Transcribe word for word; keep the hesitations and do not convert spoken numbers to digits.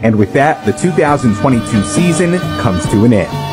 And with that, the two thousand twenty-two season comes to an end.